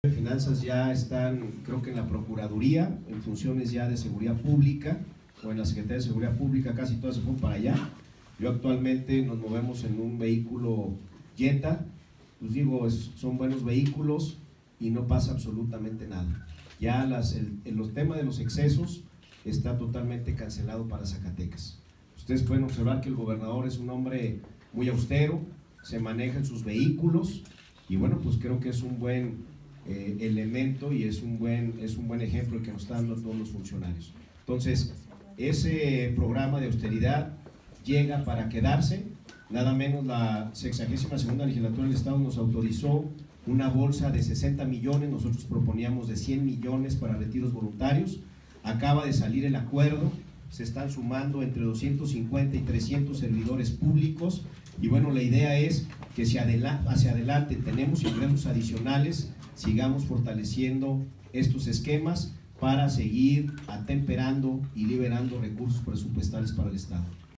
de Finanzas ya están, creo que en la Procuraduría, en funciones ya de Seguridad Pública, o en la Secretaría de Seguridad Pública, casi todas se fueron para allá. Yo actualmente nos movemos en un vehículo Jetta, pues digo, son buenos vehículos y no pasa absolutamente nada. Ya los temas de los excesos está totalmente cancelado para Zacatecas. Ustedes pueden observar que el gobernador es un hombre muy austero, se maneja en sus vehículos y bueno, pues creo que es un buen elemento y es un buen ejemplo el que nos está dando a todos los funcionarios. Entonces, ese programa de austeridad llega para quedarse. Nada menos la 62ª legislatura del Estado nos autorizó una bolsa de 60 millones, nosotros proponíamos de 100 millones para retiros voluntarios. Acaba de salir el acuerdo, se están sumando entre 250 y 300 servidores públicos y bueno, la idea es que hacia adelante tenemos ingresos adicionales, sigamos fortaleciendo estos esquemas para seguir atemperando y liberando recursos presupuestales para el Estado.